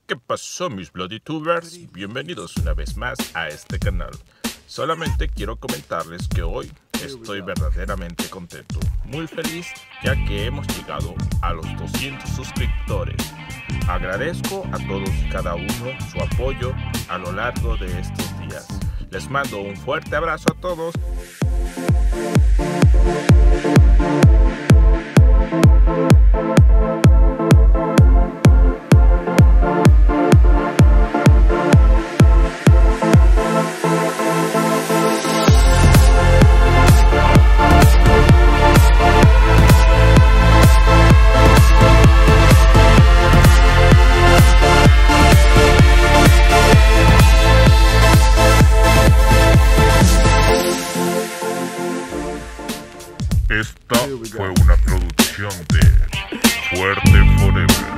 ¿Qué pasó, mis BloodyTubers? Bienvenidos una vez más a este canal. Solamente quiero comentarles que hoy estoy verdaderamente contento, muy feliz, ya que hemos llegado a los 200 suscriptores. Agradezco a todos y cada uno su apoyo a lo largo de estos días. Les mando un fuerte abrazo a todos. Esta fue una producción de Fuerte Forever.